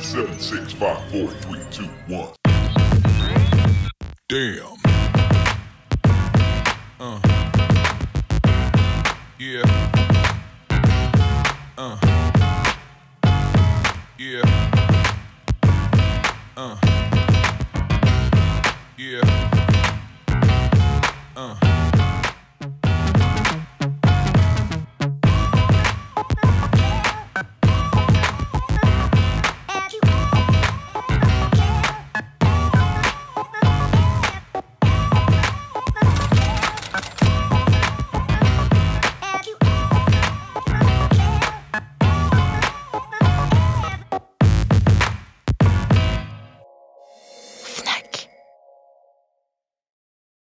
7, 6, 5, 4, 3, 2, 1. Damn. Yeah. Yeah. Yeah.